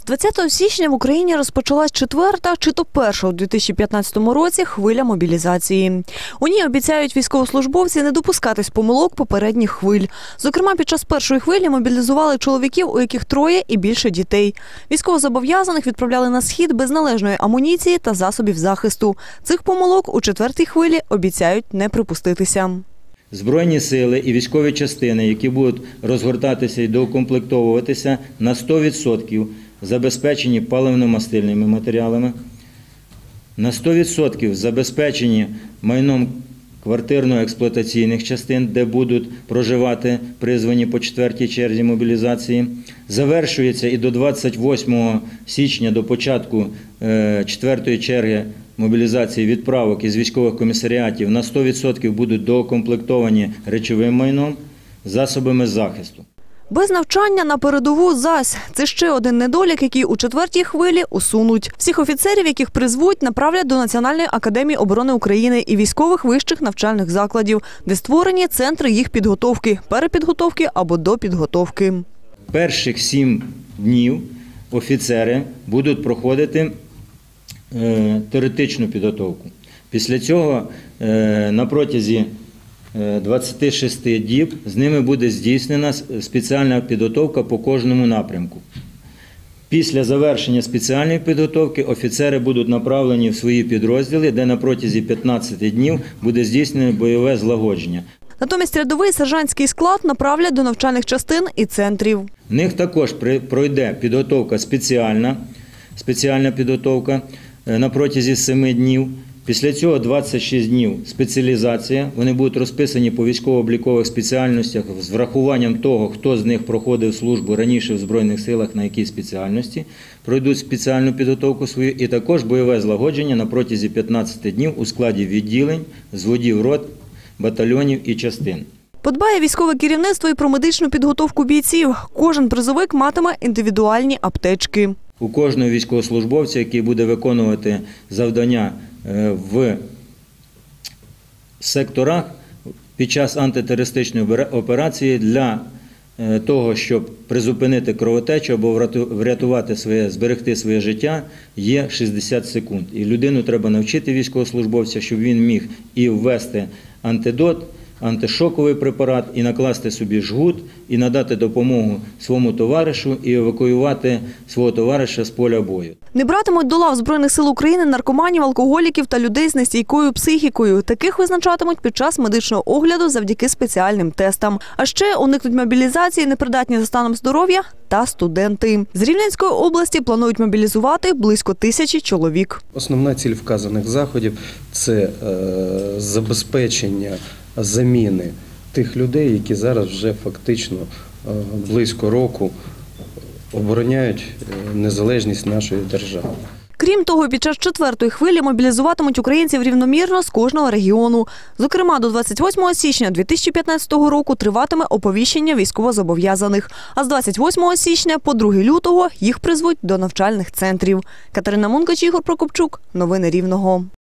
20 січня в Україні розпочалась четверта, чи то перша у 2015 році хвиля мобілізації. У ній обіцяють військовослужбовці не допускатись помилок попередніх хвиль. Зокрема, під час першої хвилі мобілізували чоловіків, у яких троє і більше дітей. Військовозобов'язаних відправляли на схід без належної амуніції та засобів захисту. Цих помилок у четвертій хвилі обіцяють не припуститися. Збройні сили і військові частини, які будуть розгортатися і доукомплектовуватися, на 100% забезпечені паливно-мастильними матеріалами, на 100% забезпечені майном квартирно-експлуатаційних частин, де будуть проживати призвані по четвертій черзі мобілізації. Завершується і до 28 січня, до початку четвертої черги мобілізації відправок із військових комісаріатів на 100% будуть доукомплектовані речовим майном, засобами захисту. Без навчання на передову зась. Це ще один недолік, який у четвертій хвилі усунуть. Всіх офіцерів, яких призвуть, направлять до Національної академії оборони України і військових вищих навчальних закладів, де створені центри їх підготовки, перепідготовки або допідготовки. Перших 7 днів офіцери будуть проходити теоретичну підготовку. Після цього на протязі 26 діб з ними буде здійснена спеціальна підготовка по кожному напрямку. Після завершення спеціальної підготовки офіцери будуть направлені в свої підрозділи, де на протязі 15 днів буде здійснено бойове злагодження. Натомість рядовий сержантський склад направлять до навчальних частин і центрів. В них також пройде підготовка спеціальна підготовка на протязі 7 днів. Після цього 26 днів спеціалізація. Вони будуть розписані по військово-облікових спеціальностях з врахуванням того, хто з них проходив службу раніше в Збройних силах, на якій спеціальності. Пройдуть спеціальну підготовку свою і також бойове злагодження на протязі 15 днів у складі відділень, зводів рот, батальйонів і частин. Подбає військове керівництво і про медичну підготовку бійців. Кожен призовик матиме індивідуальні аптечки. У кожного військовослужбовця, який буде виконувати завдання в секторах під час антитерористичної операції, для того, щоб призупинити кровотечу або врятувати зберегти своє життя, є 60 секунд. І людину треба навчити військовослужбовця, щоб він міг і ввести антидот, антишоковий препарат, і накласти собі жгут, і надати допомогу своєму товаришу, і евакуювати свого товариша з поля бою. Не братимуть до лав Збройних сил України наркоманів, алкоголіків та людей з нестійкою психікою. Таких визначатимуть під час медичного огляду завдяки спеціальним тестам. А ще уникнуть мобілізації непридатні за станом здоров'я та студенти. З Рівненської області планують мобілізувати близько 1000 чоловік. Основна ціль вказаних заходів – це забезпечення заміни тих людей, які зараз вже фактично близько року обороняють незалежність нашої держави. Крім того, під час четвертої хвилі мобілізуватимуть українців рівномірно з кожного регіону. Зокрема, до 28 січня 2015 року триватиме оповіщення військовозобов'язаних, а з 28 січня по 2 лютого їх призвуть до навчальних центрів. Катерина Мункач, Ігор Прокопчук. Новини Рівного.